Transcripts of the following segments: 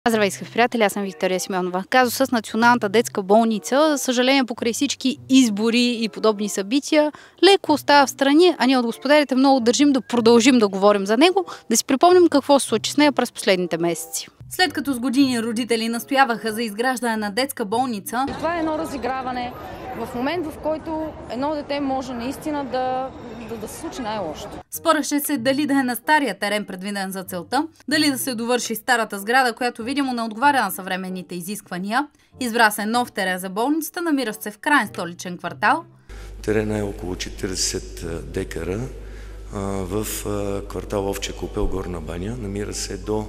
Здравейте, скъпи приятели, аз съм Виктория Симеонова. Казус с Националната детска болница, за съжаление покрай всички избори и подобни събития, леко остава в страни, а ние от господарите много държим да продължим да говорим за него, да си припомним какво се случи с нея през последните месеци. След като с години родители настояваха за изграждане на детска болница, това е едно разиграване в момент, в който едно дете може наистина да се случи най-лошото. Спореше се дали да е на стария терен, предвиден за целта, дали да се довърши старата сграда, която видимо не отговаря на съвременните изисквания. Избра се нов терен за болницата, намиращ се в крайен столичен квартал. Терена е около 40 декара в квартал Овча купел, Горна баня. Намира се до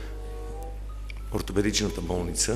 ортопедичната болница.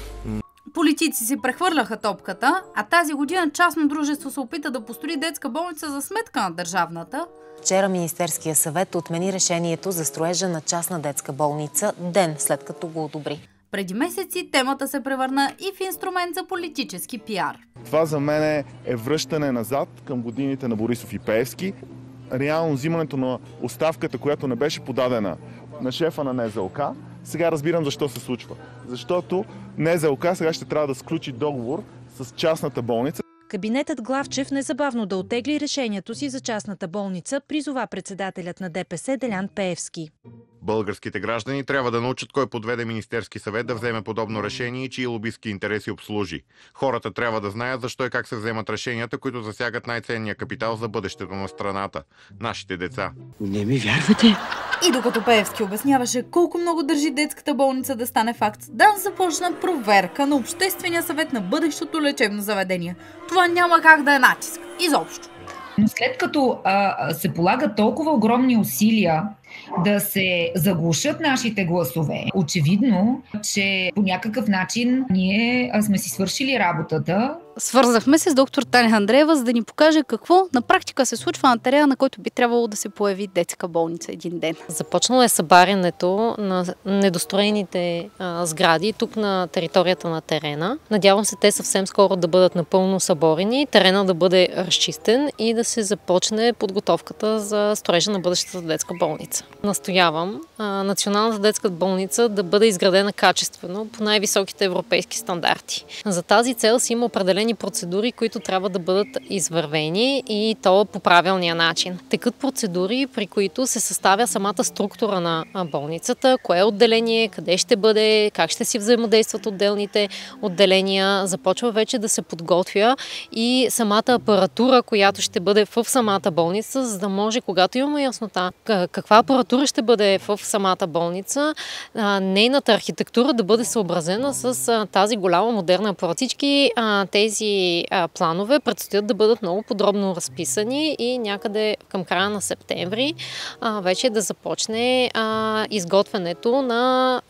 Политици си прехвърляха топката, а тази година частно дружество се опита да построи детска болница за сметка на държавната. Вчера Министерския съвет отмени решението за строежа на частна детска болница ден след като го одобри. Преди месеци темата се превърна и в инструмент за политически пиар. Това за мен е връщане назад към годините на Борисов и Пеевски. Реално взимането на оставката, която не беше подадена на шефа на НЗОК, сега разбирам защо се случва. Защото НЗОК сега ще трябва да сключи договор с частната болница. Кабинетът Главчев незабавно да оттегли решението си за частната болница, призова председателят на ДПС Делян Пеевски. Българските граждани трябва да научат кой подведе Министерски съвет да вземе подобно решение и чии лобистки интереси обслужи. Хората трябва да знаят защо и как се вземат решенията, които засягат най-ценния капитал за бъдещето на страната – нашите деца. Не ми вярвате? И докато Пеевски обясняваше колко много държи детската болница да стане факт, ДАНС започна проверка на Обществения съвет на бъдещото лечебно заведение. Това няма как да е натиск. Изобщо. Но след като се полагат толкова огромни усилия да се заглушат нашите гласове, очевидно, че по някакъв начин ние сме си свършили работата. Свързахме се с доктор Таня Андреева, за да ни покаже какво на практика се случва на терена, на който би трябвало да се появи детска болница един ден. Започнало е събарянето на недостроените сгради тук на територията на терена. Надявам се те съвсем скоро да бъдат напълно съборени, терена да бъде разчистен и да се започне подготовката за строежа на бъдещата детска болница. Настоявам Националната детска болница да бъде изградена качествено по най-високите европейски стандарти. За тази цел си има определени процедури, които трябва да бъдат извървени и то по правилния начин. Текат процедури, при които се съставя самата структура на болницата, кое отделение, къде ще бъде, как ще си взаимодействат отделните отделения. Започва вече да се подготвя и самата апаратура, която ще бъде в самата болница, за да може, когато имаме яснота каква апаратура ще бъде в самата болница, нейната архитектура да бъде съобразена с тази голяма модерна апаратура. Всички тези планове предстоят да бъдат много подробно разписани и някъде към края на септември вече да започне изготвянето на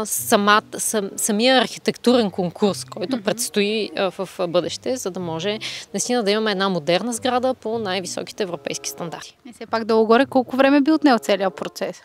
самия архитектурен конкурс, който предстои в бъдеще, за да може наистина да имаме една модерна сграда по най-високите европейски стандарти. И все пак долу-горе колко време би отнел целият процес?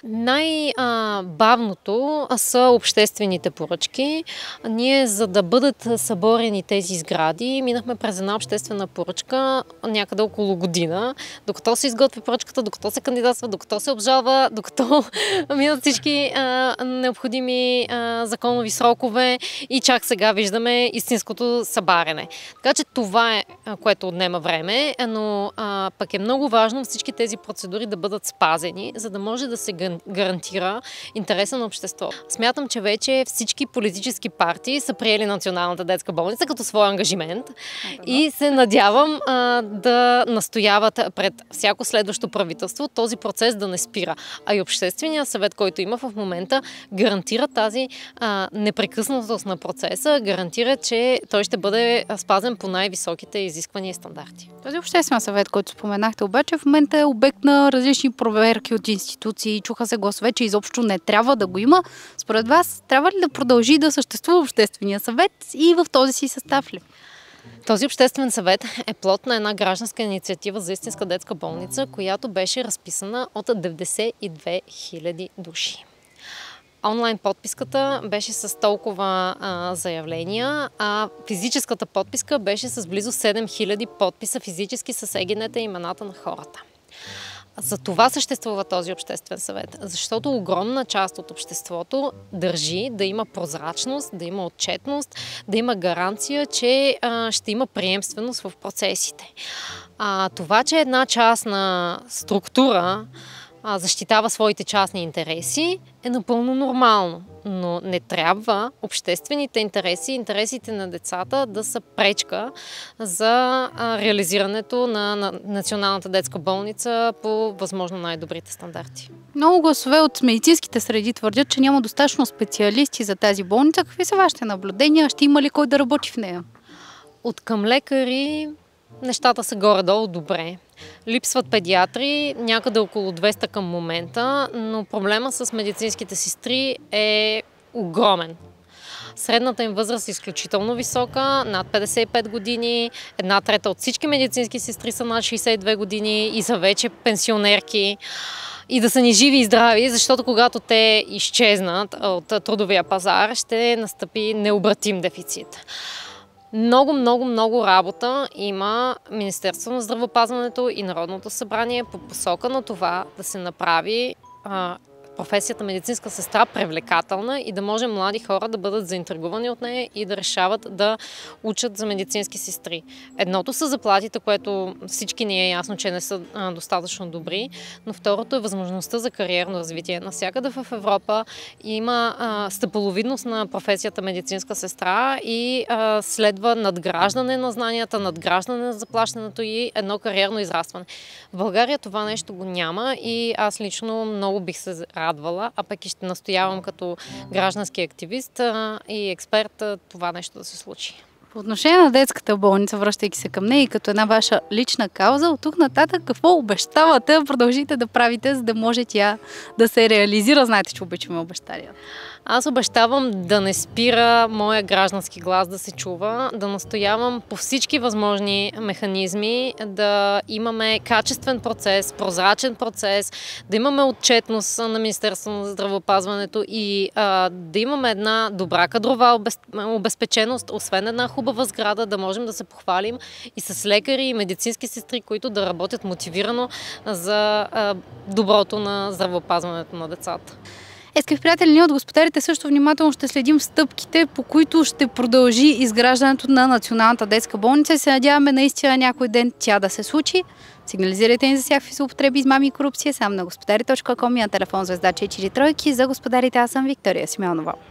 Най-бавното са обществените поръчки. Ние, за да бъдат съборени тези сгради, минахме през една обществена поръчка някъде около година, докато се изготви поръчката, докато се кандидатства, докато се обжалва, докато минат всички необходими законови срокове и чак сега виждаме истинското събарене. Така че това е, което отнема време, но пък е много важно всички тези процедури да бъдат спазени, за да може да се гарантира интереса на общество. Смятам, че вече всички политически партии са приели Националната детска болница като свой ангажимент и се надявам да настояват пред всяко следващо правителство този процес да не спира. А и Общественият съвет, който има в момента, гарантира тази непрекъснатост на процеса, гарантира, че той ще бъде спазен по най-високите изисквания и стандарти. Този Обществен съвет, който споменахте, обаче в момента е обект на различни проверки от институции. Чуха се гласове, че изобщо не трябва да го има. Според вас, трябва ли да продължи да съществува Обществения съвет и в този си състав ли? Този Обществен съвет е плод на една гражданска инициатива за истинска детска болница, която беше разписана от 92 000 души. Онлайн подписката беше с толкова заявления, а физическата подписка беше с близо 7000 подписа физически с егенета и имената на хората. За това съществува този обществен съвет, защото огромна част от обществото държи да има прозрачност, да има отчетност, да има гаранция, че ще има приемственост в процесите. Това, че една частна структура защитава своите частни интереси, е напълно нормално. Но не трябва обществените интереси, интересите на децата да са пречка за реализирането на Националната детска болница по възможно най-добрите стандарти. Много гласове от медицинските среди твърдят, че няма достатъчно специалисти за тази болница. Какви са вашите наблюдения? Ще има ли кой да работи в нея? От към лекари нещата са горе-долу добре. Липсват педиатри, някъде около 200 към момента, но проблема с медицинските сестри е огромен. Средната им възраст е изключително висока, над 55 години, 1/3 от всички медицински сестри са над 62 години и са вече пенсионерки. И да са ни живи и здрави, защото когато те изчезнат от трудовия пазар, ще настъпи необратим дефицит. Много работа има Министерството на здравеопазването и Народното събрание по посока на това да се направи професията медицинска сестра привлекателна и да може млади хора да бъдат заинтригувани от нея и да решават да учат за медицински сестри. Едното са заплатите, което всички ни е ясно, че не са достатъчно добри, но второто е възможността за кариерно развитие. Навсякъде в Европа има стъпаловидност на професията медицинска сестра и следва надграждане на знанията, надграждане на заплащането и едно кариерно израстване. В България това нещо го няма и аз лично много бих се радвала, а пък и ще настоявам като граждански активист и експерт това нещо да се случи. По отношение на детската болница, връщайки се към нея и като една ваша лична кауза, от тук нататък какво обещавате да продължите да правите, за да може тя да се реализира? Знаете, че обичаме обещания. Аз обещавам да не спира моя граждански глас да се чува, да настоявам по всички възможни механизми да имаме качествен процес, прозрачен процес, да имаме отчетност на Министерството на здравеопазването и да имаме една добра кадрова обезпеченост, освен една хубава сграда, да можем да се похвалим и с лекари и медицински сестри, които да работят мотивирано за доброто на здравеопазването на децата. Скъпи приятели, ние от Господарите също внимателно ще следим стъпките, по които ще продължи изграждането на Националната детска болница и се надяваме наистина някой ден тя да се случи. Сигнализирайте ни за всякакви злоупотреби, измами и корупция само на господари.com и на телефон звезда 43. За Господарите аз съм Виктория Симеонова.